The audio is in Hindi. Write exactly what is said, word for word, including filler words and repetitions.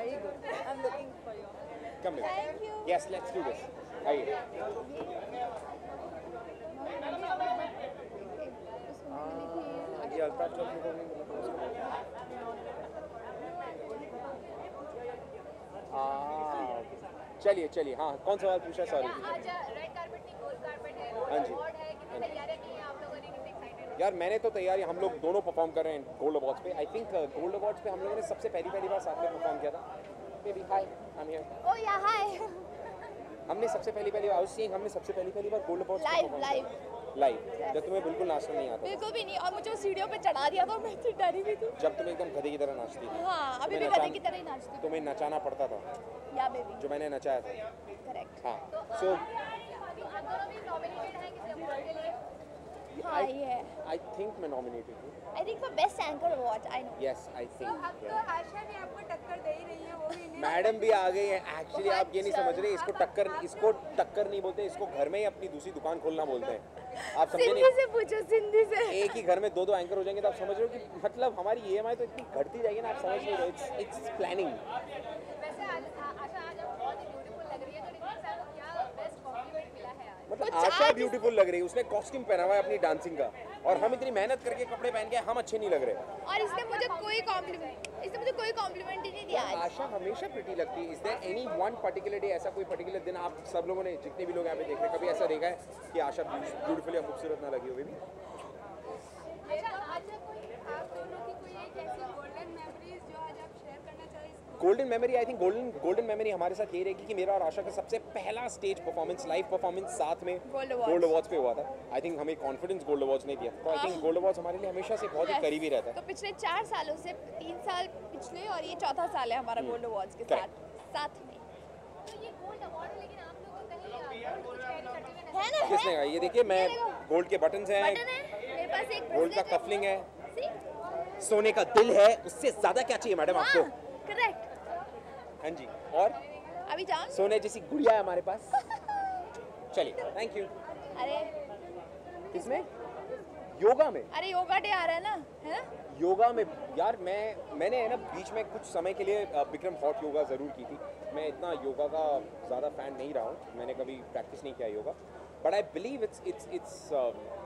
Very good. I'm looking for you. Come here. Thank you. Yes, let's do this. आइए. ये अल्ताफ चौधरी को नहीं मिला तो उसको हाँ चलिए चलिए हाँ कौन सवाल पूछा सॉरी आज रेड कार्पेट नहीं गोल्ड कार्पेट है हाँ जी अवार्ड है कितनी तैयारियां की हैं आप लोगों ने कितने एक्साइटेड यार मैंने तो तैयारी हम लोग दोनों परफॉर्म कर रहे हैं गोल्ड अवार्ड्स पे आई थिंक गोल्ड अवार्ड्स पे हम लोगों ने सबसे पहली पहली बार साथ में परफॉर्म किया था baby hi I am here oh yeah hi हमने सबसे पहली पहली बार आई वाज सीइंग हमने सबसे पहली पहली बार gold awards live live live जब तुम्हें बिल्कुल नाचना नहीं आता बिल्कुल भी नहीं और मुझे वो सीढ़ियों पे चढ़ा दिया था मैं तो डरी भी थी जब तुम एकदम गधे की तरह नाचती थी हाँ अभी भी गधे की तरह ही नाचती तुम्हें नचाना पड़ता था या बेबी जो मैंने नचाया था करेक्ट हाँ सो आप दोनों भी नॉमिनेटेड हैं किसी अवार्ड के लिए हाँ ये है आई थिंक मैं नॉमिनेटेड हूँ I think for best anchor award I know yes I think अब तो आशा भी आपको टक्कर दे ही रही है वो भी मैडम भी आ गई है एक्चुअली आप ये नहीं समझ रहे इसको टक्कर इसको टक्कर नहीं बोलते इसको घर में ही अपनी दूसरी दुकान खोलना बोलते हैं आप समझे सिंधी नहीं से पूछो सिंधी से एक ही घर में दो दो एंकर हो जाएंगे तो आप समझ रहे हो कि मतलब हमारी ईएमआई तो इतनी घटती जाएगी ना आप समझ नहीं रहे इट्स इट्स प्लानिंग वैसे आज आशा आज आप बहुत ही ब्यूटीफुल लग रही है तो रितिक सर को क्या बेस्ट कॉम्प्लीमेंट मिला है आज मतलब आशा ब्यूटीफुल लग रही है उसने कॉस्ट्यूम पहना हुआ है अपनी डांसिंग का और हम इतनी मेहनत करके कपड़े पहन के हम अच्छे नहीं लग रहे और इसने मुझे कोई कॉम्प्लीमेंट इसने मुझे कोई कॉम्प्लीमेंट ही नहीं दिया आज आशा हमेशा प्रिटी लगती है is there any one particular day ऐसा कोई पर्टिकुलर दिन आप सब लोगों ने जितने भी लोग यहाँ पे देख रहे हैं कभी ऐसा देखा है कि आशा ब्यूटीफुल या खूबसूरत ना लगी हो बेबी अच्छा अच्छा कोई आप दोनों की कोई एक ऐसी गोल्डन मेमोरीज जो आज आप शेयर करना चाहें golden memory I think golden golden memory हमारे साथ ये रहेगी कि मेरा और आशा का सबसे पहला स्टेज परफॉर्मेंस लाइव परफॉर्मेंस साथ में गोल्ड अवार्ड्स पे हुआ था आई थिंक हमें कॉन्फिडेंस गोल्ड अवार्ड्स ने दिया तो आई थिंक गोल्ड अवार्ड्स हमारे लिए हमेशा से बहुत ही करीबी रहता है तो पिछले चार सालों से तीन साल पिछले और ये चौथा साल है हमारा गोल्ड अवार्ड्स के साथ साथ में तो ये गोल्ड अवार्ड है लेकिन आप लोगों को कहीं कुछ कैरी करते हुए है ना किसने कहा ये देखिए मैं गोल्ड के बटन्स हैं बटन है मेरे पास एक गोल्ड का कफलिंग है सी सोने का दिल है उससे ज्यादा क्या चाहिए मैडम आपको करेक्ट हाँ जी और अभी जाओ सोने जैसी गुड़िया है हमारे पास चलिए थैंक यू अरे किसमें योगा में अरे योगा डे आ रहा है ना है ना योगा में यार मैं मैंने है ना बीच में कुछ समय के लिए विक्रम हॉट योगा ज़रूर की थी मैं इतना योगा का ज़्यादा फैन नहीं रहा हूँ मैंने कभी प्रैक्टिस नहीं किया yoga but I believe it's it's it's